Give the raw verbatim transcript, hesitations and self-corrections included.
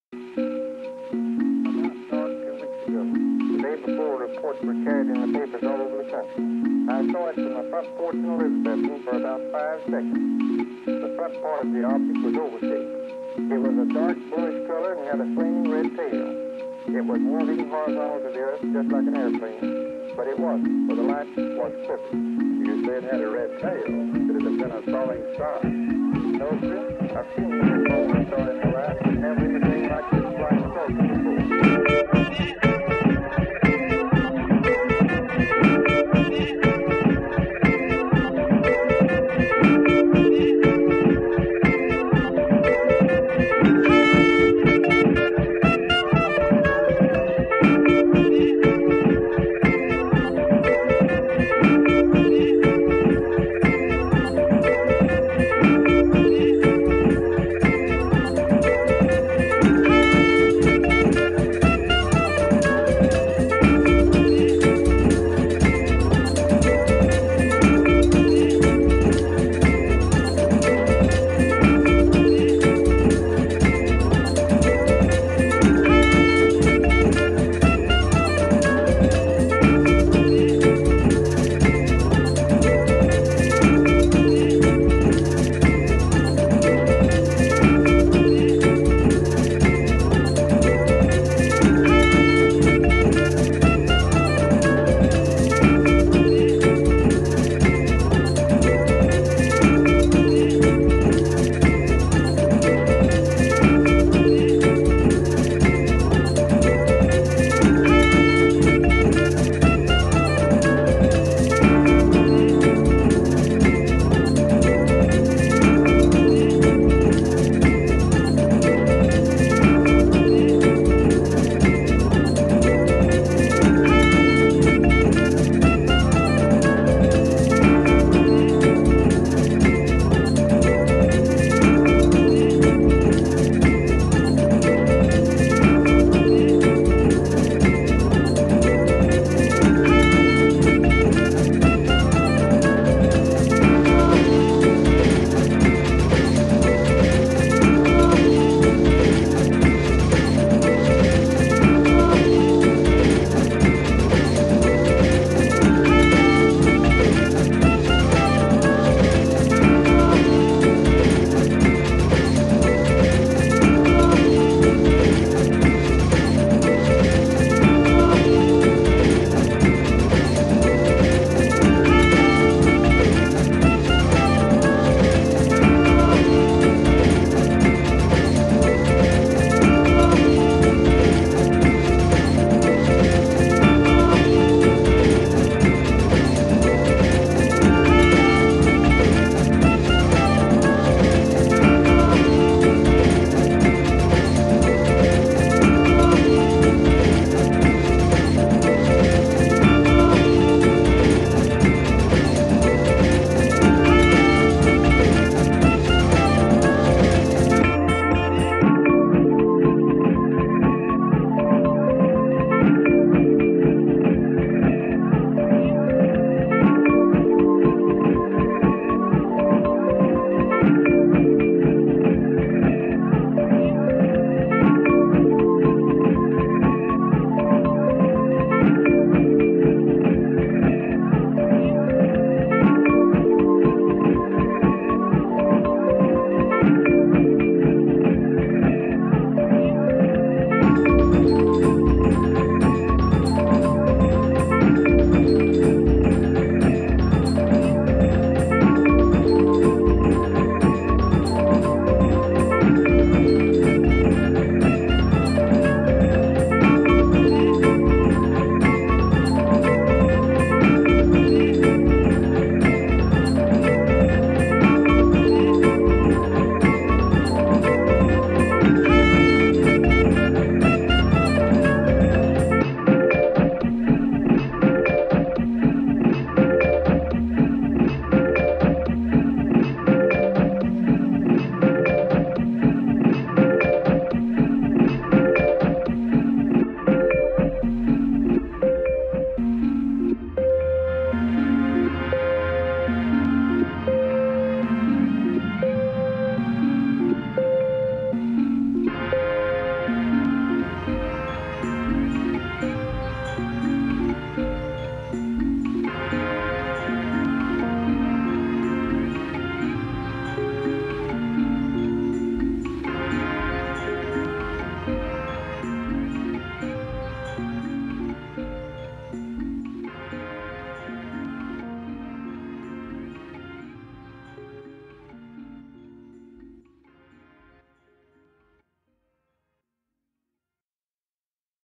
Reports were carried in the papers all over the country. I saw it from the front porch in Elizabethton for about five seconds. The front part of the object was oval-shaped. It was a dark bluish color and had a flaming red tail. It was moving horizontal to the earth just like an airplane, but it wasn't, for the light was flipping. You said it had a red tail. Could it have been a falling star? No, sir. I've seen a falling star in my life, but never